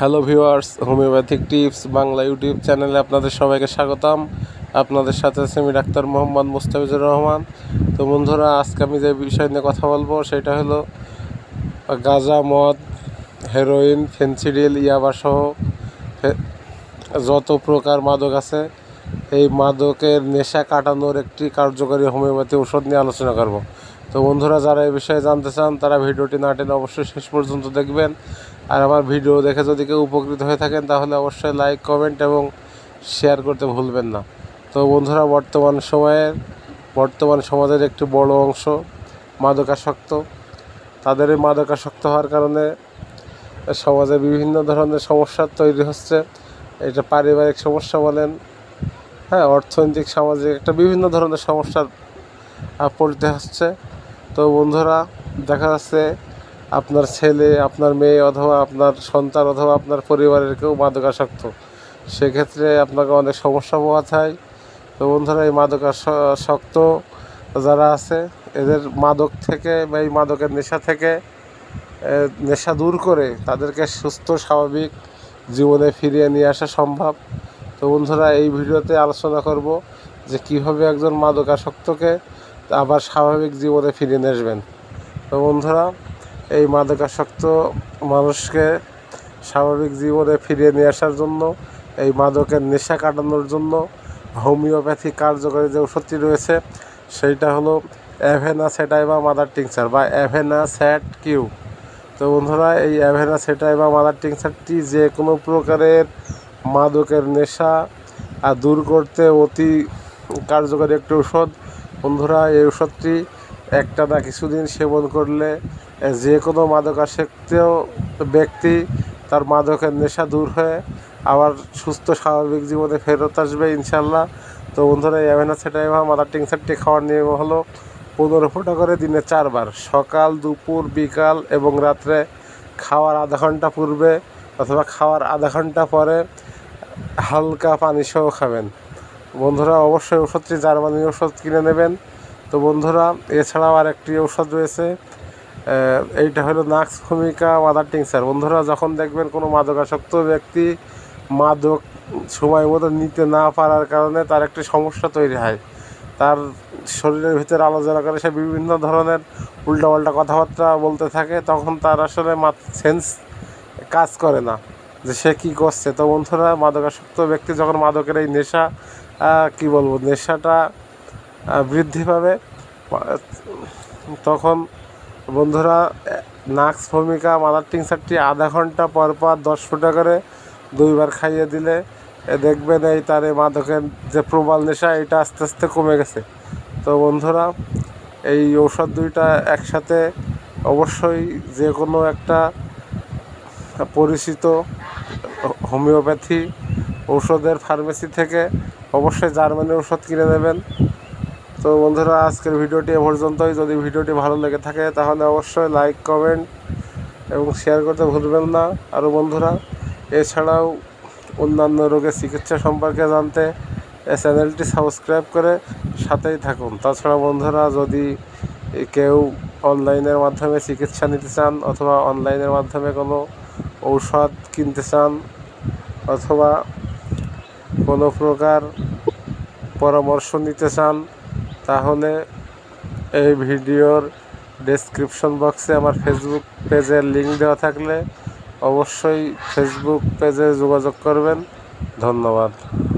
Hello viewers, homeopathic tips Bangla YouTube চ্যানেলে আপনাদের সবাইকে স্বাগতম। আপনাদের সাথে আছে আমি ডাক্তার মোহাম্মদ মুস্তাফিজুর রহমান। তো বন্ধুরা, আজকে আমি যে বিষয় নিয়ে কথা বলবো সেটা হলো গাঁজা, মদ, হেরোইন, ফেনসিডিল, ইয়াবা সহ যত প্রকার মাদক আছে, এই মাদকের নেশা কাটানোর একটি কার্যকরী হোমিওপ্যাথি ওষুধ নিয়ে আলোচনা করব। তো বন্ধুরা, যারা এই বিষয়ে জানতে চান তারা ভিডিওটি না টেনে অবশ্যই শেষ পর্যন্ত দেখবেন। আর আমার ভিডিও দেখে যদি কেউ উপকৃত হয়ে থাকেন তাহলে অবশ্যই লাইক, কমেন্ট এবং শেয়ার করতে ভুলবেন না। তো বন্ধুরা, বর্তমান সমাজের একটি বড় অংশ মাদকাসক্ত। তাদের এই মাদকাসক্ত হওয়ার কারণে সমাজে বিভিন্ন ধরনের সমস্যা তৈরি হচ্ছে। এটা পারিবারিক সমস্যা বলেন, অর্থনৈতিক, সামাজিক, একটা বিভিন্ন ধরনের সমস্যার পড়তে হচ্ছে। তো বন্ধুরা, দেখা যাচ্ছে আপনার ছেলে, আপনার মেয়ে অথবা আপনার সন্তান অথবা আপনার পরিবারের কেউ মাদকাসক্ত, সেক্ষেত্রে আপনাকে অনেক সমস্যা পোহাতে হয়। তো বন্ধুরা, এই মাদকাসক্ত যারা আছে এদের মাদক থেকে বা এই মাদকের নেশা থেকে নেশা দূর করে তাদেরকে সুস্থ স্বাভাবিক জীবনে ফিরিয়ে নিয়ে আসা সম্ভব। তো বন্ধুরা, এই ভিডিওতে আলোচনা করব যে কীভাবে একজন মাদকাসক্তকে আবার স্বাভাবিক জীবনে ফিরিয়ে নিয়ে আসবেন। তো বন্ধুরা, এই মাদকাসক্ত মানুষকে স্বাভাবিক জীবনে ফিরিয়ে নিয়ে আসার জন্য, এই মাদকের নেশা কাটানোর জন্য হোমিওপ্যাথি কার্যকরী যে ওষুধটি রয়েছে সেইটা হলো অ্যাভেনা সেটাইভা মাদার টিংচার বা অ্যাভেনা স্যাট কিউ। তো বন্ধুরা, এই অ্যাভেনা সেটাইভা মাদার টিংচারটি যে কোনো প্রকারের মাদকের নেশা দূর করতে অতি কার্যকরী একটি ওষুধ। বন্ধুরা, এই ওষুধটি একটা না কিছুদিন সেবন করলে যে কোনো মাদকাসক্ত ব্যক্তি তার মাদকের নেশা দূর হয়ে আবার সুস্থ স্বাভাবিক জীবনে ফেরত আসবে ইনশাল্লাহ। তো বন্ধুরা, এই অ্যাভেনা সেটাইভা মাদার টিংচারটি খাওয়ার নিয়ম হলো 15 ফোঁটা করে দিনে 4 বার, সকাল, দুপুর, বিকাল এবং রাত্রে খাওয়ার আধা ঘন্টা পূর্বে অথবা খাওয়ার আধা ঘন্টা পরে হালকা পানি সহ খাবেন। বন্ধুরা, অবশ্যই ওষুধটি জার্মানি ওষুধ কিনে নেবেন। তো বন্ধুরা, এছাড়াও আরেকটি ওষুধ রয়েছে, এইটা হলো নাক্স ভূমিকা মাদার টিংচার। বন্ধুরা, যখন দেখবেন কোনো মাদকাসক্ত ব্যক্তি মাদক সময় মতো নিতে না পারার কারণে তার একটি সমস্যা তৈরি হয়, তার শরীরের ভিতরে আলোচনা করে সে বিভিন্ন ধরনের উল্টাপাল্টা কথাবার্তা বলতে থাকে, তখন তার আসলে সেন্স কাজ করে না যে সে কী করছে। তো বন্ধুরা, মাদকাসক্ত ব্যক্তি যখন মাদকের এই নেশা নেশাটা বৃদ্ধি পাবে, তখন বন্ধুরা নাক্স ভূমিকা মাদার টিংচারটি আধা ঘন্টা পর 10 ফোঁটা করে 2 বার খাইয়ে দিলে দেখবেন তার এই মাদকের যে প্রবল নেশা এটা আস্তে আস্তে কমে গেছে। তো বন্ধুরা, এই ঔষধ দুইটা একসাথে অবশ্যই যে কোনো একটা পরিচিত হোমিওপ্যাথি ঔষধের ফার্মেসি থেকে অবশ্যই জার্মানি ওষুধ কিনে নেবেন। তো বন্ধুরা, আজকের ভিডিওটি এ পর্যন্তই। যদি ভিডিওটি ভালো লেগে থাকে তাহলে অবশ্যই লাইক, কমেন্ট এবং শেয়ার করতে ভুলবেন না। আর বন্ধুরা, এছাড়াও অন্যান্য রোগের চিকিৎসা সম্পর্কে জানতে এই চ্যানেলটি সাবস্ক্রাইব করে সাথেই থাকুন। তাছাড়া বন্ধুরা, যদি কেউ অনলাইনের মাধ্যমে চিকিৎসা নিতে চান অথবা অনলাইনের মাধ্যমে কোনো ঔষধ কিনতে চান অথবা কোনো প্রকার পরামর্শ নিতে চান, তাহলে এই ভিডিওর ডেসক্রিপশন বক্সে আমার ফেসবুক পেজের লিঙ্ক দেওয়া থাকলে অবশ্যই ফেসবুক পেজে যোগাযোগ করবেন। ধন্যবাদ।